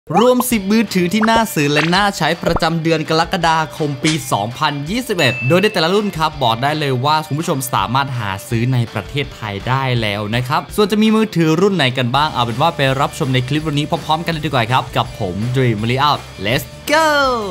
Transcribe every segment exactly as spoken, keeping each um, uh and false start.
รวมสิบมือถือที่น่าซื้อและน่าใช้ประจำเดือนกรกฎาคมปี สองพันยี่สิบเอ็ด โดยในแต่ละรุ่นครับบอกได้เลยว่าคุณผู้ชมสามารถหาซื้อในประเทศไทยได้แล้วนะครับส่วนจะมีมือถือรุ่นไหนกันบ้างเอาเป็นว่าไปรับชมในคลิปวันนี้พร้อมๆกันเลยดีกว่าครับกับผม Dream Layout Let's go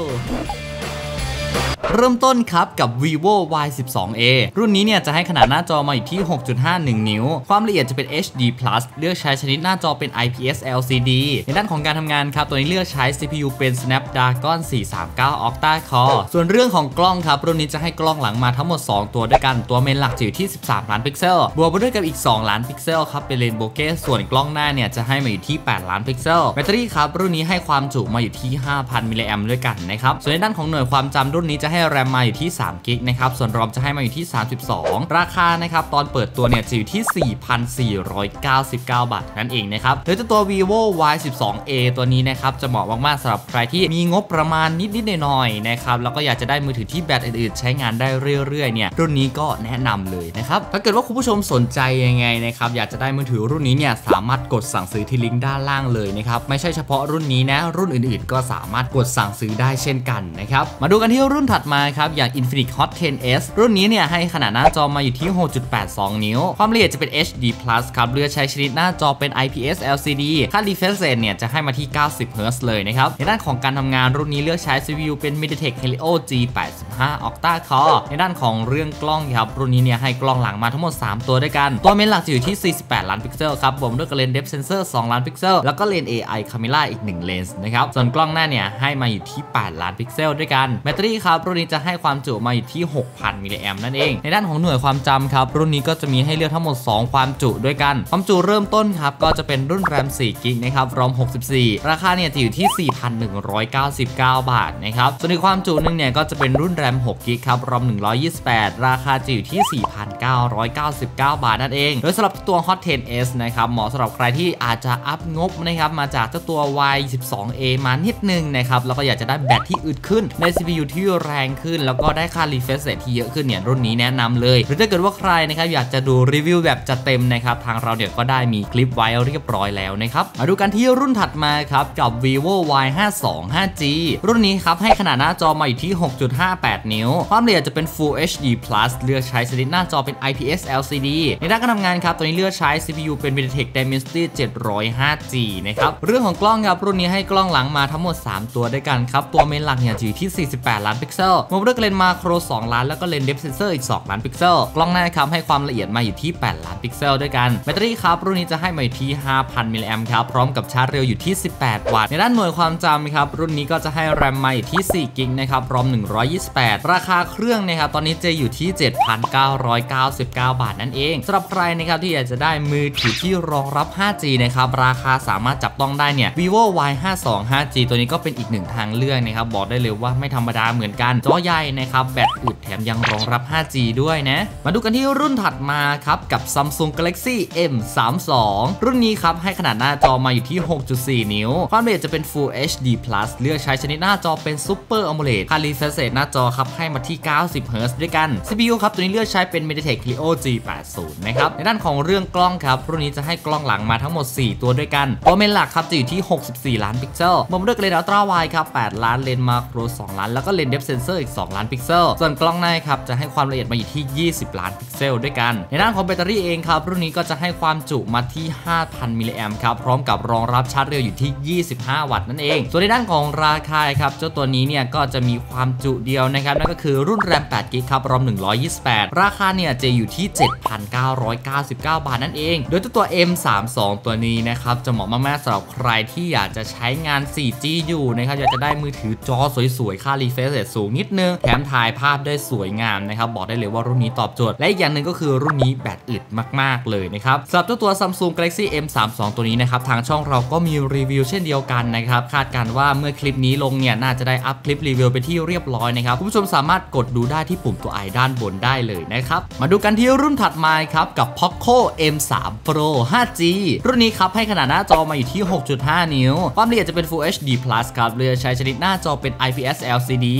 เริ่มต้นครับกับ Vivo วาย สิบสอง เอ รุ่นนี้เนี่ยจะให้ขนาดหน้าจอมาอยู่ที่ หกจุดห้าหนึ่ง นิ้วความละเอียดจะเป็น เอช ดี พลัส เลือกใช้ชนิดหน้าจอเป็น ไอ พี เอส แอล ซี ดี ในด้านของการทำงานครับตัวนี้เลือกใช้ ซี พี ยู เป็น Snapdragon สี่สามเก้า Octa Core ส่วนเรื่องของกล้องครับรุ่นนี้จะให้กล้องหลังมาทั้งหมดสองตัวด้วยกันตัวเมนหลักจะอยู่ที่สิบสามล้านพิกเซลบวกไปด้วยกับอีกสองล้านพิกเซลครับเป็นเลนส์โบเก้ส่วนกล้องหน้าเนี่ยจะให้มาอยู่ที่แปดล้านพิกเซลแบตเตอรี่ครับรุ่นนี้ให้ความจุมาอยู่ที่ ห้าพัน มิลลิแอมป์ด้วยกันนะครับส่วนในด้านของหน่วยความจำรุ่นนี้จะให้แรมมาอยู่ที่สามกิกนะครับส่วนรอมจะให้มาอยู่ที่สามสิบสองราคานะครับตอนเปิดตัวเนี่ยจะอยู่ที่ สี่พันสี่ร้อยเก้าสิบเก้า บาทนั่นเองนะครับโดยตัว Vivo วาย สิบสอง เอ ตัวนี้นะครับจะเหมาะมากๆสำหรับใครที่มีงบประมาณนิดๆหน่อยๆนะครับแล้วก็อยากจะได้มือถือที่แบตอื่นๆใช้งานได้เรื่อยๆเนี่ยรุ่นนี้ก็แนะนำเลยนะครับถ้าเกิดว่าคุณผู้ชมสนใจยังไงนะครับอยากจะได้มือถือรุ่นนี้เนี่ยสามารถกดสั่งซื้อที่ลิงก์ด้านล่างเลยนะครับไม่ใช่เฉพาะรุ่นนี้นะรุ่นอื่นๆก็สามารถกดสั่งซื้อได้เช่นกันนะครับมาดูกันที่รุ่นถัดมาครับอย่าง Infinix Hot เท็น เอส รุ่นนี้เนี่ยให้ขนาดหน้าจอมาอยู่ที่ หกจุดแปดสอง นิ้วความละเอียดจะเป็น เอช ดี พลัส ครับเลือกใช้ชนิดหน้าจอเป็น ไอ พี เอส แอล ซี ดี ค่า refresh rate เนี่ยจะให้มาที่ เก้าสิบ เฮิร์ตซ์ เลยนะครับในด้านของการทำงานรุ่นนี้เลือกใช้ ซี พี ยู เป็น MediaTek Helio จี แปดสิบห้า Octa Core ในด้านของเรื่องกล้องครับรุ่นนี้เนี่ยให้กล้องหลังมาทั้งหมดสามตัวด้วยกันตัวเมนหลักจะอยู่ที่สี่สิบแปดล้านพิกเซลครับบวกด้วยกับเลนส์ Depth Sensor สองล้านพิกเซลแล้วก็เลนส์ เอ ไอ Camera อีกหนึ่งเลนส์นะครับส่วนกล้องหน้าเนี่ยให้มาอยู่ที่แปดล้านพิกเซลด้วยกันแบตเตอรี่ครับรุ่นนี้จะให้ความจุมาอยู่ที่ หกพัน มิลลิแอมป์นั่นเองในด้านของหน่วยความจำครับรุ่นนี้ก็จะมีให้เลือกทั้งหมดสองความจุด้วยกันความจุเริ่มต้นครับก็จะเป็นรุ่นแรมสี่กิกนะครับรอมหกสิบสี่ราคาเนี่ยจะอยู่ที่ สี่พันหนึ่งร้อยเก้าสิบเก้า บาทนะครับส่วนในความจุนึงเนี่ยก็จะเป็นรุ่นแรมหกกิกครับรอมหนึ่งร้อยยี่สิบแปดราคาจะอยู่ที่ สี่พันเก้าร้อยเก้าสิบเก้า บาทนั่นเองโดยสำหรับตัว Hot เท็น เอส นะครับเหมาะสำหรับใครที่อาจจะอัพงบนะครับมาจากเจ้าตัว วาย สิบสอง เอ มานิดนึงนะครับแล้วก็อยากจะได้แบตที่อึดขึ้นใน ซี พี ยู ที่แรงขึ้นแล้วก็ได้ค่า refresh rate ที่เยอะขึ้นเนี่ยรุ่นนี้แนะนำเลยหรือถ้าเกิดว่าใครนะครับอยากจะดูรีวิวแบบจัดเต็มนะครับทางเราเดี๋ยวก็ได้มีคลิปไว้เรียบร้อยแล้วนะครับมาดูกันที่รุ่นถัดมาครับกับ Vivo วาย ห้าสอง ห้าจี รุ่นนี้ครับให้ขนาดหน้าจอมาอยู่ที่ หกจุดห้าแปด นิ้วความละเอียดจะเป็น Full เอช ดี พลัส เลือกใช้ชนิดหน้าจอเป็น ไอ พี เอส แอล ซี ดี ในด้านการทำงานครับตัวนี้เลือกใช้ ซี พี ยู เป็น MediaTek Dimensity เจ็ดร้อยห้าจี นะครับเรื่องของกล้องครับรุ่นนี้ให้กล้องหลังมาทั้งหมดสามตัวด้วยกันครับตัวเมนหลักเนี่ยอยู่ที่สี่สิบแปดล้านพิกเซลบวกด้วยเลนส์มาโครสองล้านแล้วก็เลนส์ Depth Sensor อีกสองล้านพิกเซลกล้องหน้าครับให้ความละเอียดมาอยู่ที่แปดล้านพิกเซลด้วยกันแบตเตอรี่ครับรุ่นนี้จะให้มาอยู่ที่ ห้าพัน มิลลิแอมป์ครับพร้อมกับชาร์จเร็วอยู่ที่สิบแปดวัตต์ในด้านหน่วยความจำครับรุ่นนี้ก็จะให้แรมมาอยู่ที่สี่กิกนะครับรอมหนึ่งร้อยยี่สิบแปดราคาเครื่องนะครับตอนนี้จะอยู่ที่ เจ็ดพันเก้าร้อยเก้าสิบเก้า บาทนั่นเองสำหรับใครนะครับที่อยากจะได้มือถือที่รองรับ ห้าจี นะครับราคาสามารถจับต้องได้เนี่ย Vivo วาย ห้าสอง ห้าจี ตัวนี้ก็เป็นอีกหนึ่งทางเลือกนะครับบอกได้เลยว่าไม่ธรรมดาเหมือนกันจอใหญ่นะครับแบตอึดแถมยังรองรับ ห้าจี ด้วยนะมาดูกันที่รุ่นถัดมาครับกับ Samsung Galaxy เอ็ม สามสิบสอง รุ่นนี้ครับให้ขนาดหน้าจอมาอยู่ที่ หกจุดสี่ นิ้วความละเอียดจะเป็น Full เอช ดี พลัส เลือกใช้ชนิดหน้าจอเป็น Super AMOLED ค่า refresh rate หน้าจอครับให้มาที่ เก้าสิบ เฮิร์ตซ์ ด้วยกัน ซี พี ยู ครับตัวนี้เลือกใช้เป็น MediaTek Helio จี แปดสิบ นะครับในด้านของเรื่องกล้องครับรุ่นนี้จะให้กล้องหลังมาทั้งหมดสี่ตัวด้วยกันตัวเมนหลักครับจะอยู่ที่หกสิบสี่ล้านพิกเซลบวกด้วยเลนส์ Ultra Wide ครับแปดล้านเลนส์มาโครสองล้านแล้วก็เลนส์ Depth Sensor อีกสองล้านพิกเซลส่วนกล้องหน้าครับจะให้ความละเอียดมาอยู่ที่ยี่สิบล้านพิกเซลด้วยกันในด้านของแบตเตอรี่เองครับรุ่นนี้ก็จะให้ความจุมาที่ ห้าพัน มิลลิแอมป์ครับพร้อมกับรองรับชาร์จเร็วอยู่ที่ยี่สิบห้าวัตต์นั่นเองส่วนในด้านของราคาครับเจ้าตัวนี้เนี่ยก็จะมีความจุเดียวนะครับนั่นก็คือรุ่นแรมแปดกิกครับรอมหนึ่งร้อยยี่สิบแปดราคาเนี่ยจะอยู่ที่ เจ็ดพันเก้าร้อยเก้าสิบเก้า บาทนั่นเองโดยตัว เอ็ม สามสิบสอง ตัวนี้นะครับจะเหมาะมากๆสำหรับใครที่อยากจะใช้งาน โฟร์จี อยู่นะครับอยากจะได้มือถือจอสวยๆค่า refresh rate สูงนิดนึงแถมถ่ายภาพได้สวยงามนะครับบอกได้เลยว่ารุ่นนี้ตอบโจทย์และอีกอย่างหนึ่งก็คือรุ่นนี้แบตอึดมากๆเลยนะครับสำหรับเจ้าตัว Samsung Galaxy เอ็ม สามสิบสอง ตัวนี้นะครับทางช่องเราก็มีรีวิวเช่นเดียวกันนะครับคาดการณ์ว่าเมื่อคลิปนี้ลงเนี่ยน่าจะได้อัพคลิปรีวิวไปที่เรียบร้อยนะครับคุณผู้ชมสามารถกดดูได้ที่ปุ่มตัว i ด้านบนได้เลยนะครับมาดูกันที่รุ่นถัดมาครับกับ Poco เอ็ม สาม Pro ห้าจี รุ่นนี้ครับให้ขนาดหน้าจอมาอยู่ที่ หกจุดห้า นิ้วความละเอียดจะเป็น Full เอช ดี พลัส ครับเลือกใช้ชนิดหน้าจอเป็น ไอ พี เอส แอล ซี ดี ค่า refresh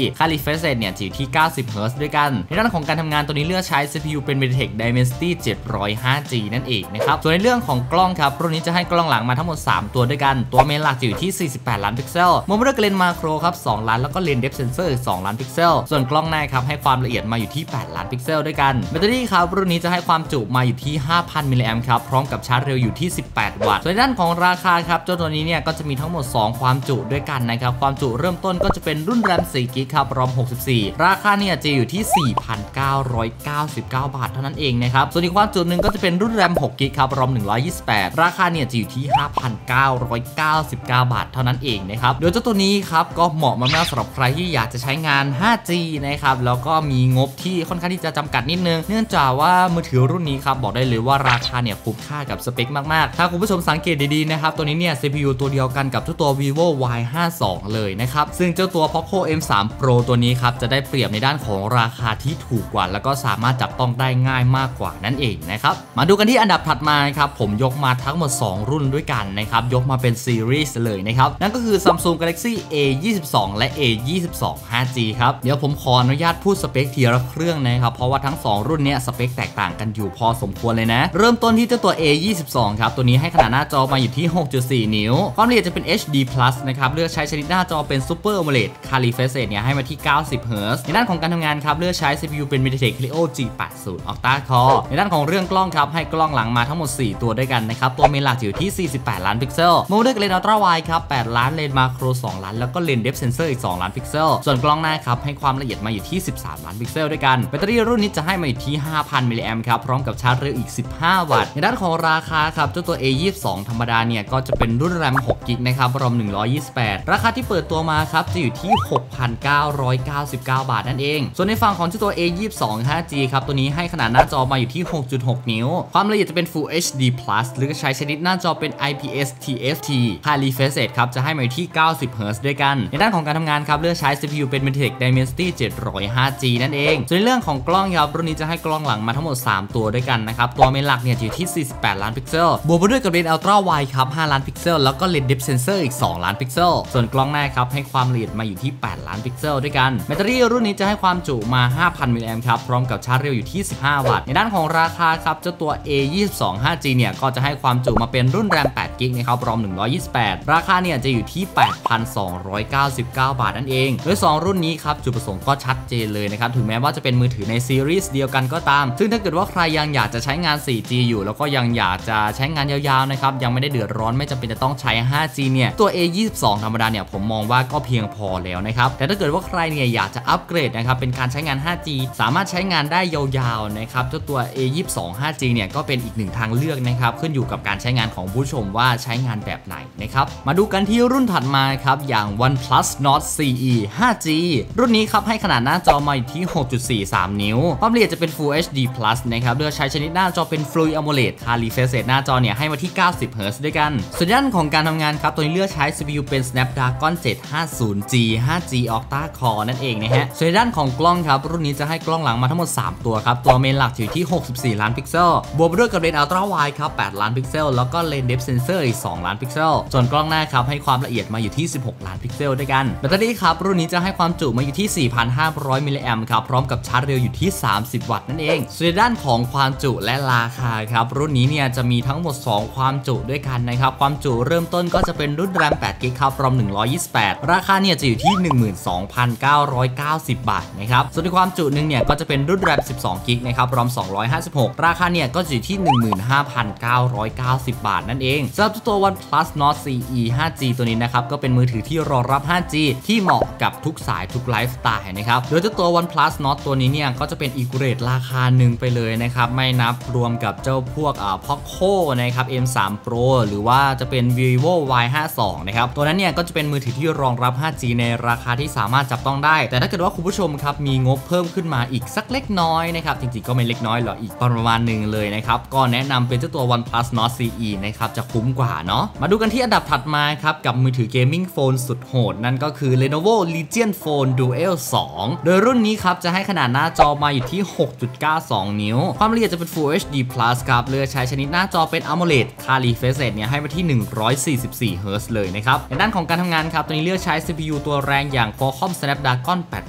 Refresh เนี่ยจะอยู่ที่ เก้าสิบ เฮิร์ตซ์ ด้วยกันในด้านของการทำงานตัวนี้เลือกใช้ ซี พี ยู เป็น MediaTek Dimensity เจ็ดร้อยห้าจี นั่นเองนะครับส่วนในเรื่องของกล้องครับรุ่นนี้จะให้กล้องหลังมาทั้งหมดสามตัวด้วยกันตัวเมนหลักจะอยู่ที่สี่สิบแปดล้านพิกเซลโมโนเลนส์มาโครครับสองล้านแล้วก็เลนส์เดฟเซนเซอร์อีกสองล้านพิกเซลส่วนกล้องหน้าครับให้ความละเอียดมาอยู่ที่แปดล้านพิกเซลด้วยกันแบตเตอรี่ครับรุ่นนี้จะให้ความจุมาอยู่ที่ ห้าพัน มิลลิแอมป์ครับพร้อมกับชาร์จเร็วอยู่ที่สิบแปดวัตต์ส่วนด้านของราคาครับเจ้าตัวนี้เนี่ยก็จะมีทั้งหมดสองความจุด้วยกันนะครับความจุเริ่มต้นก็จะเป็นรุ่นแรมสี่กิกครับรอมหกสิบสี่ราคาเนี่ยจะอยู่ที่ สี่พันเก้าร้อยเก้าสิบเก้า บาทเท่านั้นเองนะครับส่วนอีกความจุหนึ่งก็จะเป็นรุ่นแรมหกกิกครับรอมหนึ่งร้อยยี่สิบแปดราคาเนี่ยจะอยู่ที่ ห้าพันเก้าร้อยเก้าสิบเก้า บาทเท่านั้นเองนะครับโดยเจ้าตัวนี้ครับก็เหมาะมากๆสำหรับใครที่อยากจะใช้งาน ห้าจี นะครับแล้วก็มีงบที่ค่อนข้างที่จะจำกัดนิดนึงเนื่องจากว่ามือถือรุ่นนี้ครับบอกได้เลยว่าราคาเนี่ยคุ้มค่ากับสเปคมากๆถ้าคุณผู้ชมสังเกตดีๆนะครับตัวนี้เนี่ย ซี พี ยู ตัวเดียวกันกับเจ้าตัว vivo วาย ห้าสิบสอง เลยนะครับซึ่งเจ้าตัว poco เอ็ม ทรี pro ตัวนี้ครับจะได้เปรียบในด้านของราคาที่ถูกกว่าแล้วก็สามารถจับต้องได้ง่ายมากกว่านั่นเองนะครับมาดูกันที่อันดับถัดมาครับผมยกมาทั้งหมดสองรุ่นด้วยกันนะครับยกมาเป็นซีรีส์เลยนะครับนั่นก็คือ Samsung Galaxy เอ ยี่สิบสอง และ เอ ยี่สิบสอง ห้าจี ครับเดี๋ยวผมขออนุญาตพูดสเปคทีละเครื่องนะครับเพราะว่าทั้งสองรุ่นเนี้ยสเปคแตกต่างกันอยู่พอสมควรเลยนะเริ่มต้นที่เจ้าตัว เอ ยี่สิบสอง ครับตัวนี้ให้ขนาดหน้าจอมาอยู่ที่ หกจุดสี่ นิ้วความละเอียดจะเป็น เอช ดี พลัส นะครับเลือกใช้ชนิดหน้าจอเป็น Super AMOLED Color Refresh เนี่ยให้มาที่ เก้าสิบ เฮิร์ตซ์ในด้านของการทำงานครับเลือกใช้ ซี พี ยู เป็น MediaTek Helio จี แปดสิบ Octa Core ในด้านของเรื่องกล้องครับให้กล้องหลังมาทั้งหมดสี่ตัวด้วยกันนะครับตัวเมนหลักอยู่ที่สี่สิบแปดล้านพิกเซลโมโนเลนส์อัลตร้าไวด์ครับแปดล้านเลนส์มาโครสองล้านแล้วก็เลนส์เดฟเซนเซอร์อีกสองล้านพิกเซลส่วนกล้องหน้าครับให้ความละเอียดมาอยู่ที่สิบสามล้านพิกเซลด้วยกันแบตเตอรี่รุ่นนี้จะให้มาอยู่ที่ ห้าพัน มิลลิแอมป์ครับพร้อมกับชาร์จเร็วอีกสิบห้าวัตต์ในด้านของราคาครับเจ้าตัว เอ ยี่สิบสอง ธรรมดาเนี่ยก็จะเป็นรุ่นแรมหกกิกนะครับรอมหนึ่งร้อยยี่สิบแปดราคาที่เปิดตัวมาครับจะอยู่ที่ หกพันเก้าร้อยเก้าสิบเก้า บาทนั่นเองส่วนในฝั่งของเจ้าตัว เอ ยี่สิบสอง ห้าจี ครับตัวนี้ให้ขนาดหน้าจอมาอยู่ที่ หกจุดหก นิ้วความละเอียดจะเป็น Full เอช ดี พลัส หรือใช้ชนิดหน้าจอเป็น ไอ พี เอส ที เอฟ ที High Refresh ครับจะให้มาอยู่ที่ เก้าสิบ เฮิร์ตซ์ด้วยกันในด้านของการทำงานครับเลือกใช้ ซี พี ยู เป็น MediaTek Dimensity เจ็ดร้อยห้าจี นั่นเองส่วนในเรื่องของกล้องครับรุ่นนี้จะให้กล้องหลังมาทั้งหมดสามตัวด้วยกันนะครับตัวเมนหลักเนี่ยอยู่ที่สี่สิบแปดล้านพิกเซลบวกไปด้วยกับเลนส์อัลตร้าไวด์ครับห้าล้านพิกเซลแล้วก็เลนส์เดฟเซนเซอร์อีกสองล้านพิกเซลส่วนกล้องหน้าครับให้ความละเอียดมาอยู่ที่แปดล้านพิกเซลด้วยกันแบตเตอรี่รุ่นนี้จะให้ความจุมา ห้าพัน มิลลิแอมป์ครับพร้อมกับชาร์จเร็วอยู่ที่สิบห้าวัตต์ในด้านของราคาครับเจ้าตัว เอ ยี่สิบสอง ห้าจี เนี่ยก็จะให้ความจุมาเป็นรุ่นแรมแปดกิกนะครับรอมหนึ่งร้อยยี่สิบแปดราคาเนี่ยจะอยู่ที่ แปดพันสองร้อยเก้าสิบเก้า บาทนั่นเองโดยสองรุ่นนี้ครับจุดประสงค์ก็ชัดเจนเลยนะครับถึงแม้ว่าจะเป็นมือถือในซีรีส์เดียวกันก็ตามซึ่งถ้าเกิดว่าใครยังอยากจะใช้งาน โฟร์จี อยู่แล้วก็ยังอยากจะใช้งานยาวๆนะครับยังไม่ได้เดือดร้อนไม่จำเป็นจะต้องใช้ ห้าจี เนี่ยตัว เอ ยี่สิบสอง ธรรมดาเนี่ยผมมองว่าก็เพียงพอแล้วนะครับแต่ถ้าเกิดว่าใครเนี่ยอยากจะอัปเกรดนะครับเป็นการใช้งาน ห้าจี สามารถใช้งานได้ยาวๆนะครับเจ้าตัว เอ ยี่สิบสอง ห้าจี เนี่ยก็เป็นอีกหนึ่งทางเลือกนะครับขึ้นอยู่กับการใช้งานของผู้ชมว่าใช้งานแบบไหนนะครับมาดูกันที่รุ่นถัดมาครับอย่าง OnePlus Nord ซี อี ห้าจี รุ่นนี้ครับให้ขนาดหน้าจอมาอยู่ที่ หกจุดสี่สาม นิ้วความละเอียดจะเป็น Full เอช ดี พลัส นะครับเลือกใช้ชนิดหน้าจอเป็น Fluid AMOLED Color Refresh หน้าจอเนี่ยให้มาที่ เก้าสิบ เฮิร์ตซ์ด้วยกันส่วนด้านของการทำงานครับตัวนี้เลือกใช้ ซี พี ยู เป็น Snapdragon เจ็ดห้าศูนย์จี ห้าจี Octa Core นั่นเองนะฮะส่วนด้านของกล้องครับรุ่นนี้จะให้กล้องหลังมาทั้งหมดสามตัวครับตัวเมนหลักอยู่ที่หกสิบสี่ล้านพิกเซลบวกไปด้วยกับเลนส์อัลตร้าไวด์ครับแปดล้านพิกเซลแล้วก็เลนส์เดฟเซนเซอร์อีกสองล้านพิกเซลส่วนกล้องหน้าครับให้ความละเอียดมาอยู่ที่สิบหกล้านพิกเซลด้วยกันแบตเตอรี่ครับรุ่นนี้จะให้ความจุมาอยู่ที่ สี่พันห้าร้อย มิลลิแอมป์ครับพร้อมกับชาร์จเร็วอยู่ที่สามสิบวัตต์นั่นเองส่วนด้านของความจุและราคาครับรุ่นนี้เนี่ยจะมีทั้งหมดสองความจุด้วยกันนะครับความจุเริ่มต้นก็จะเป็นรุ่นแรมแปดกิกครับรอมหนึ่งร้อยยี่สิบแปดราคาเนี่ยจะอยู่ที่ หนึ่งหมื่นสองพันเก้าร้อยเก้าสิบ บาทนะครับส่วนในความจุหนึ่งเนี่ยก็จะเป็นรุ่นแรมสิบสองกิกนะครับรอมสองร้อยห้าสิบหกราคาเนี่ยก็จะอยู่ที่ หนึ่งหมื่นห้าพันเก้าร้อยเก้าสิบ บาทนั่นเองสำหรับตัว OnePlus Nord ซี อี ห้าจี ตัวนี้นะครับก็เป็นมือถือที่รองรับ ห้าจี ที่เหมาะกับทุกสายทุกไลฟ์สไตล์นะครับโดยเจ้าตัว OnePlus Nord ตัวนี้เนี่ยก็จะเป็นอีกเรทราคาหนึ่งไปเลยนะครับไม่นับรวมกับเจ้าพวกอ่า Poco นะครับ เอ็ม ทรี Pro หรือว่าจะเป็น vivo วาย ห้าสิบสอง นะครับตัวนั้นเนี่ยก็จะเป็นมือถือที่รองรับ ห้าจี ในราคาที่สามารถจับต้องได้แต่ถ้าเกิดว่าคุณผู้ชมครับมีงบเพิ่มขึ้นมาอีกสักเล็กน้อยนะครับจริงๆก็ไม่เล็กน้อยหรอกอีกประมาณหนึ่งเลยนะครับก็แนะนำเป็นเจ้าตัว OnePlus Nord ซี อี นะครับจะคุ้มกว่าเนาะมาดูกันที่อันดับถัดมาครับกับมือถือเกมมิ่งโฟนสุดโหดนั่นก็คือ Lenovo Legion Phone Duel สอง โดยรุ่นนี้ครับจะให้ขนาดหน้าจอมาอยู่ที่ หกจุดเก้าสอง นิ้วความละเอียดจะเป็น Full เอช ดี พลัส ครับเลือกใช้ชนิดหน้าจอเป็น AMOLED Color Refresh เนี่ยให้มาที่หนึ่งร้อยสี่สิบสี่เฮิร์ตซ์เลยนะครับในด้านของการทำงานครับตัวนี้เลือกใช้ ซี พี ยู ตัวแรงอย่าง Qualcomm Snapdragon แปดแปดแปด ห้า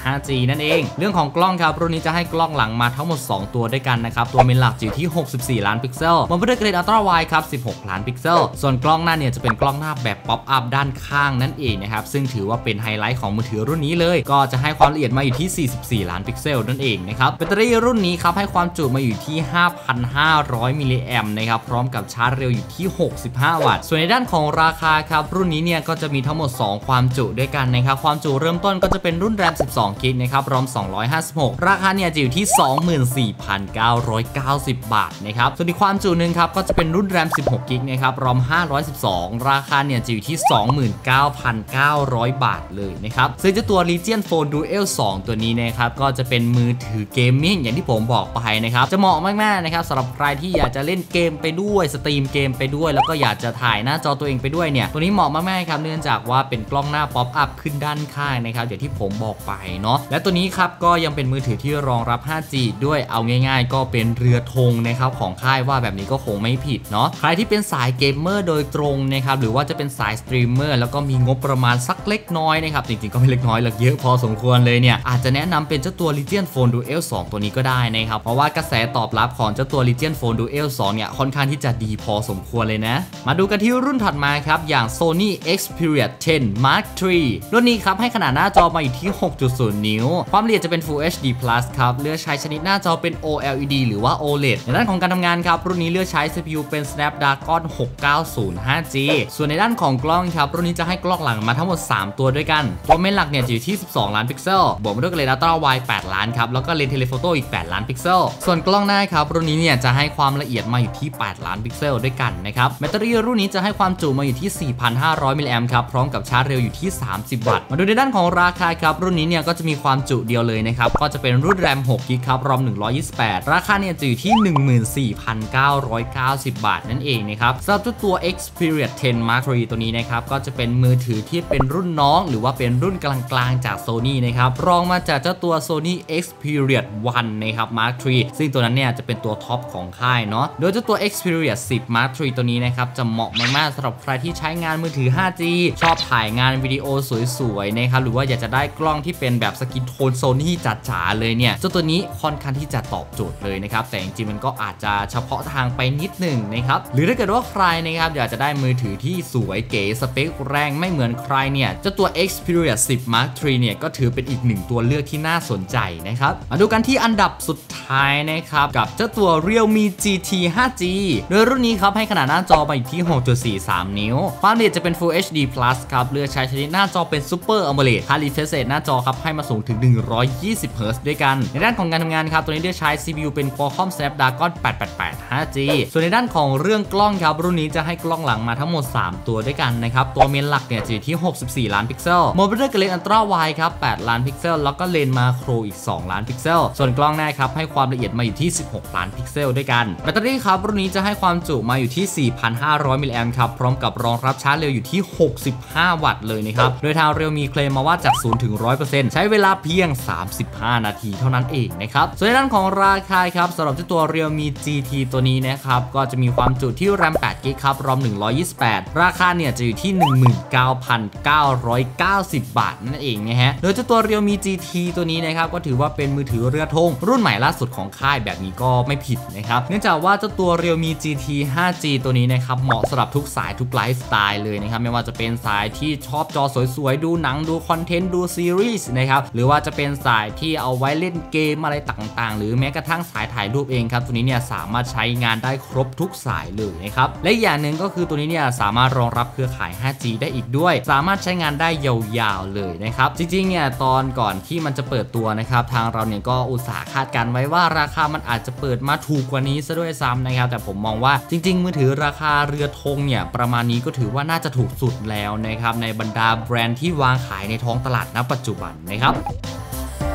ห้าจี นั่นเองเรื่องของกล้องครับรุ่นนี้จะให้กล้องหลังมาทั้งหมดสองตัวด้วยกันนะครับตัวเมนหลักอยู่ที่หกสิบสี่ล้านพิกเซลมาด้วยเกรดอัลตร้าไวด์ครับสิบหกล้านพิกเซลส่วนกล้องหน้าเนี่ยจะเป็นกล้องหน้าแบบป๊อปอัพด้านข้างนั่นเองนะครับซึ่งถือว่าเป็นไฮไลท์ของมือถือรุ่นนี้เลยก็จะให้ความละเอียดมาอยู่ที่สี่สิบสี่ล้านพิกเซลนั่นเองนะครับแบตเตอรี่รุ่นนี้ครับให้ความจุมาอยู่ที่ ห้าพันห้าร้อย มิลลิแอมป์นะครับพร้อมกับชาร์จเร็วอยู่ที่หกสิบห้าวัตต์ส่วนในด้านของราคาครับรุ่นนี้เนี่ยก็จะมีทั้งหมดสองความจุด้วยกันนะครับความจุเริ่มต้นก็จะเป็นรุ่นแรมสิบสองกิกนะครับรอมสองร้อยห้าสิบหกราคาเนี่ยจะอยู่ที่ สองหมื่นสี่พันเก้าร้อยเก้าสิบ บาทนะครับส่วนอีกความจุหนึ่งครับก็จะเป็นรุ่นแรมสิบหกกิกนะครับรอมห้าร้อยสิบสองราคาเนี่ยจะอยู่ที่ สองหมื่นเก้าพันเก้าร้อย บาทเลยนะครับซึ่งเจ้าตัว Legion Phone Duel สองตัวนี้นะครับก็จะเป็นมือถือเกมมิ่งอย่างที่ผมบอกไปนะครับจะเหมาะมากๆนะครับสำหรับใครที่อยากจะเล่นเกมไปด้วยสตรีมเกมไปด้วยแล้วก็อยากจะถ่ายหน้าจอตัวเองไปด้วยเนี่ยตัวนี้เหมาะมากๆครับเนื่องจากว่าเป็นกล้องหน้าป๊อปอัพขึ้นด้านข้างนะครับอย่างที่ผมบอกไปเนาะและตัวนี้ครับก็ยังเป็นมือถือที่รองรับ ห้าจี ด้วยเอาง่ายๆก็เป็นเรือธงนะครับของค่ายว่าแบบนี้ก็คงไม่ผิดเนาะใครที่เป็นสายเกมเมอร์โดยตรงนะครับหรือว่าจะเป็นสายสตรีมเมอร์แล้วก็มีงบประมาณสักเล็กน้อยนะครับจริงๆก็ไม่เล็กน้อยหรอกเยอะพอสมควรเลยเนี่ยอาจจะแนะนำเป็นเจ้าตัว Legion Phone Duel สองตัวนี้ก็ได้นะครับเพราะว่ากระแสตอบรับของเจ้าตัว Legion Phone Duel สองเนี่ยค่อนข้างที่จะดีพอสมควรเลยนะมาดูกันที่รุ่นถัดมาครับอย่าง Sony Xperia เท็น Mark ทรี รุ่นนี้ครับให้ขนาดหน้าจอมาอยู่ที่ หกจุดศูนย์ นิ้วความละเอียดจะเป็น Full เอช ดี Plus ครับเลือกใช้ชนิดหน้าจอเป็น โอ แอล อี ดี หรือว่า โอ แอล อี ดี ในด้านของการทำงานครับรุ่นนี้เลือกใช้ ซี พี ยู เป็น Snapdragon หกเก้าศูนย์ ห้าจี ส่วนในด้านของกล้องครับรุ่นนี้จะให้กล้องหลังมาทั้งหมดสามตัวด้วยกันตัวเมนหลักเนี่ยอยู่ที่สิบสองล้านพิกเซลบวกมาด้วยเกรดอัลตร้าไวด์แปดล้านครับแล้วก็เลนส์เทเลโฟโต้อีกแปดล้านพิกเซลส่วนกล้องหน้าครับรุ่นนี้เนี่ยจะให้ความละเอียดมาอยู่ที่แปดล้านพิกเซลด้วยกันนะครับแบตเตอรี่รุ่นนี้จะให้ความจุมาอยู่ที่ สี่พันห้าร้อย มิลลิแอมป์ครับพร้อมกับชาร์จเร็วอยู่ที่สามสิบวัตต์มาดูในด้านของราคาครับรุ่นนี้เนี่ยก็จะมีความจุเดียวเลยนะครับก็จะเป็นรุ่นแรมหกกิกครับรอมหนึ่งร้อยยี่สิบแปดราคาเนี่ยจะอยู่ที่ หนึ่งหมื่นสี่พันเก้าร้อยเก้าสิบ บาทนั่นเองนะครับสำหรับตัว Xperia เท็น Mark ทรี ตัวนี้นะครับก็จะเป็นมือถือที่เป็นรุ่นน้องหรือว่าเป็นรุ่นกลางๆจาก Sony นะครับรองมาจากเจ้าตัว Sony Xperia วันนะครับ Mark ทรี ซึ่งตัวนั้นเนี่ยจะเป็นตัวท็อปของค่ายเนาะโดยเจ้าตัว Xperia สิบ Mark ทรี ตัวนี้นะครับจะเหมาะมากๆสำหรับใครที่ใช้งานมือถือ ห้าจี ชอบถ่ายงานวิดีโอสวยๆนะครับหรือว่าอยากจะได้กล้องที่เป็นแบบสกินโทน Sony จ๋าๆเลยเนี่ยเจ้าตัวนี้ค่อนข้างที่จะตอบโจทย์เลยนะครับแต่จริงๆมันก็อาจจะเฉพาะทางไปนิดหนึ่งนะครับหรือถ้าเกิดว่าใครนะครับอยากจะได้มือถือที่สวยเก๋สเปคแรงไม่เหมือนใครเนี่ยเจ้าตัว Xperia สิบ Mark ทรี เนี่ยก็ถือเป็นอีกหนึ่งตัวเลือกที่น่าสนใจนะครับมาดูกันที่อันดับสุดท้ายนะครับกับเจ้าตัว Realme จี ที ห้าจี โดยรุ่นนี้ครับให้ขนาดหน้าจอมาอยู่ที่ หกจุดสี่สาม นิ้วความละเอียดจะเป็น Full เอช ดี Plus ครับเลือกใช้ชนิดหน้าจอเป็น Super AMOLED ค่า refresh rate หน้าจอครับให้มาสูงถึงหนึ่งร้อยยี่สิบเฮิร์ตซ์ด้วยกันในด้านของการทำงานครับตัวนี้เลือกใช้ ซี พี ยู เป็น Qualcomm Snapdragon แปดแปดแปด ห้าจี ส่วนในด้านของเรื่องกล้องครับรุ่นนี้จะให้กล้องหลังมาทั้งหมดสามตัวด้วยกันนะครับตัวเมนหลักเนี่ยจะอยู่ที่หกสิบสี่ล้านพิกเซลโมบิลเลนส์อัลตร้าไวด์ครับแปดล้านพิกเซลแล้วก็เลนส์มาโครอีกสองล้านพิกเซลส่วนกล้องหน้าครับให้ความละเอียดมาอยู่ที่สิบหกล้านพิกเซลด้วยกันแบตเตอรี่ครับรุ่นนี้จะให้ความจุมาอยู่ที่ สี่พันห้าร้อย มิลลิแอมป์ครับพร้อมกับรองรับชาร์จเร็วอยู่ที่หกสิบห้าวัตต์เลยนะครับโดยทางเรียวมีเคลมมาว่าจากศูนย์ถึง ร้อยเปอร์เซ็นต์ ใช้เวลาเพียงสามสิบห้านาทีเท่านั้นเองนะครับส่วนในด้านของราคาครับสำหรับเจ้าตัว Realme จี ที ตัวนี้นะครับก็จะมีความจุที่แรมแปดกิกครับรอมหนึ่งร้อยยี่สิบแปดราคาเนี่ยจะอยู่ที่ หนึ่งหมื่นเก้าพันเก้าร้อยเก้าสิบ บาทนั่นเองนะฮะโดยเจ้าตัว Realme จี ที ตัวนี้นะครับก็ถือว่าเป็นมือถือเรือธงรุ่นใหม่ล่าสุดของค่ายแบบนี้ก็ไม่ผิดนะครับเนื่องจากว่าเจ้าตัว Realme จี ที ห้าจี ตัวนี้นะครับเหมาะสำหรับทุกสายทุกไลฟ์สไตล์เลยนะครับไม่ว่าจะเป็นสายที่ชอบจอสวยๆดูหนังดูคอนเทนต์ดูซีรีส์นะครับหรือว่าจะเป็นสายที่เอาไว้เล่นเกมอะไรต่างๆหรือแม้กระทั่งสายถ่ายรูปเองครับตัวนี้เนี่ยสามารถใช้งานได้ครบทุกสายเลยนะครับและอย่างหนึ่งก็คือตัวนี้เนี่ยสามารถรองรับเครือข่าย ห้าจี ได้อีกด้วยสามารถใช้งานได้ยาวๆเลยนะครับจริงๆเนี่ยตอนก่อนที่มันจะเปิดตัวนะครับทางเราเนี่ยก็อุตสาห์คาดการไว้ว่าราคามันอาจจะเปิดมาถูกกว่านี้ซะด้วยซ้ำนะครับแต่ผมมองว่าจริงๆมือถือราคาเรือธงเนี่ยประมาณนี้ก็ถือว่าน่าจะถูกสุดแล้วนะครับในบรรดาแบรนด์ที่วางขายในท้องตลาดณปัจจุบันนะครับเ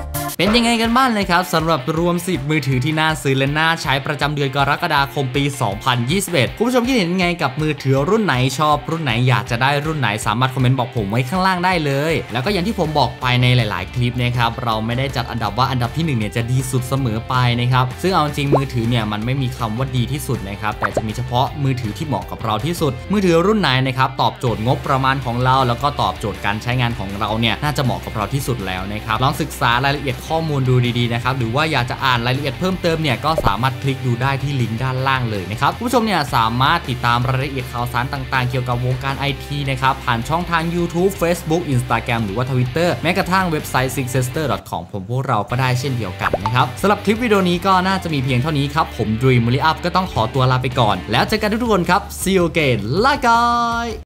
เป็นยังไงกันบ้างเลยครับสำหรับรวมสิบมือถือที่น่าซื้อและน่าใช้ประจำเดือนกรกฎาคมปี สองพันยี่สิบเอ็ด คุณผู้ชมคิดเห็นยังไงกับมือถือรุ่นไหนชอบรุ่นไหนอยากจะได้รุ่นไหนสามารถคอมเมนต์บอกผมไว้ข้างล่างได้เลยแล้วก็อย่างที่ผมบอกไปในหลายๆคลิปนะครับเราไม่ได้จัดอันดับว่าอันดับที่หนึ่งเนี่ยจะดีสุดเสมอไปนะครับซึ่งเอาจริงมือถือเนี่ยมันไม่มีคำว่าดีที่สุดนะครับแต่จะมีเฉพาะมือถือที่เหมาะกับเราที่สุดมือถือรุ่นไหนนะครับตอบโจทย์งบประมาณของเราแล้วก็ตอบโจทย์การใช้งานของเราเนี่ยน่าจะเหมาะกับเราที่สุดแล้วนะครับลองศึกษารายละเอียดข้อมูลดูดีๆนะครับหรือว่าอยากจะอ่านรายละเอียดเพิ่มเติมเนี่ยก็สามารถคลิกดูได้ที่ลิงก์ด้านล่างเลยนะครับผู้ชมเนี่ยสามารถติดตามรายละเอียดข่าวสารต่างๆเกี่ยวกับวงการ ไอ ที นะครับผ่านช่องทาง YouTube Facebook Instagram หรือว่า Twitter แม้กระทั่งเว็บไซต์ ซิกเซสเตอร์ ดอท คอม ผมพวกเราก็ได้เช่นเดียวกันนะครับสำหรับคลิปวิดีโอนี้ก็น่าจะมีเพียงเท่านี้ครับผม Dream Only Up ก็ต้องขอตัวลาไปก่อนแล้วเจอกันทุกคนครับ See you again ลาก่อย